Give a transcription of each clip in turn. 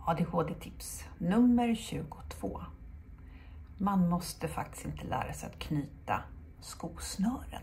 ADHD-tips nummer 22. Man måste faktiskt inte lära sig att knyta skosnören.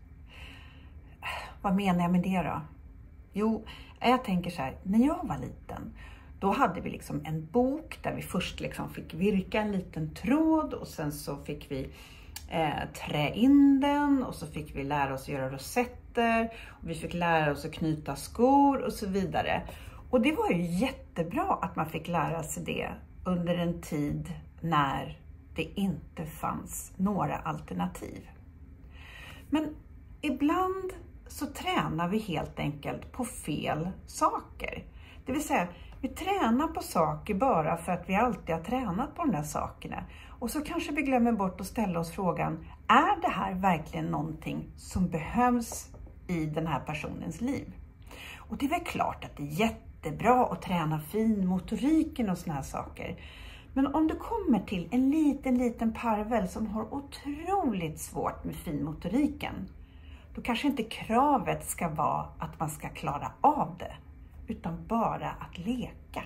Vad menar jag med det då? Jo, jag tänker så här, när jag var liten, då hade vi liksom en bok där vi först liksom fick virka en liten tråd och sen så fick vi trä in den och så fick vi lära oss göra rosetter och vi fick lära oss att knyta skor och så vidare. Och det var ju jättebra att man fick lära sig det under en tid när det inte fanns några alternativ. Men ibland så tränar vi helt enkelt på fel saker. Det vill säga, vi tränar på saker bara för att vi alltid har tränat på de där sakerna. Och så kanske vi glömmer bort att ställa oss frågan, är det här verkligen någonting som behövs i den här personens liv? Och det är väl klart att det är jättebra att träna fin motoriken och såna här saker. Men om du kommer till en liten parvel som har otroligt svårt med finmotoriken, då kanske inte kravet ska vara att man ska klara av det, utan bara att leka.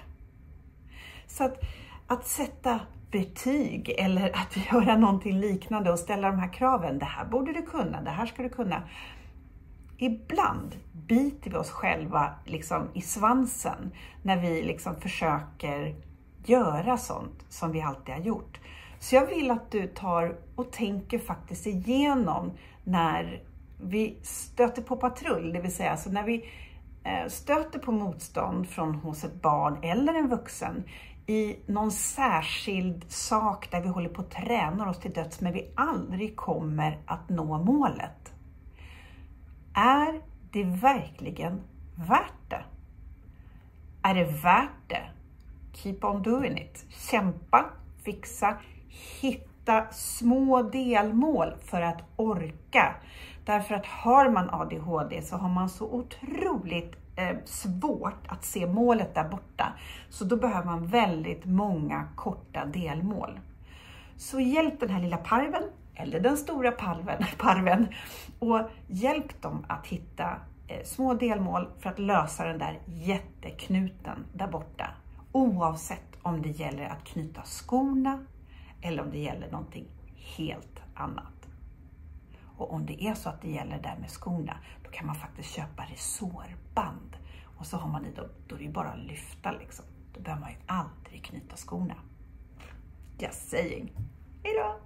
Så att sätta betyg eller att göra någonting liknande och ställa de här kraven, det här borde du kunna, det här ska du kunna. Ibland biter vi oss själva liksom i svansen när vi liksom försöker göra sånt som vi alltid har gjort. Så jag vill att du tar och tänker faktiskt igenom när vi stöter på patrull, det vill säga alltså när vi stöter på motstånd från hos ett barn eller en vuxen i någon särskild sak där vi håller på att träna oss till döds men vi aldrig kommer att nå målet. Är det verkligen värt det? Är det värt det? Keep on doing it. Kämpa, fixa, hitta små delmål för att orka. Därför att har man ADHD så har man så otroligt svårt att se målet där borta. Så då behöver man väldigt många korta delmål. Så hjälp den här lilla parven eller den stora parven och hjälp dem att hitta små delmål för att lösa den där jätteknuten där borta. Oavsett om det gäller att knyta skorna eller om det gäller någonting helt annat. Och om det är så att det gäller där med skorna, då kan man faktiskt köpa resårband. Och så har man i då är det bara att lyfta liksom. Då behöver man ju aldrig knyta skorna. Just saying. Hejdå!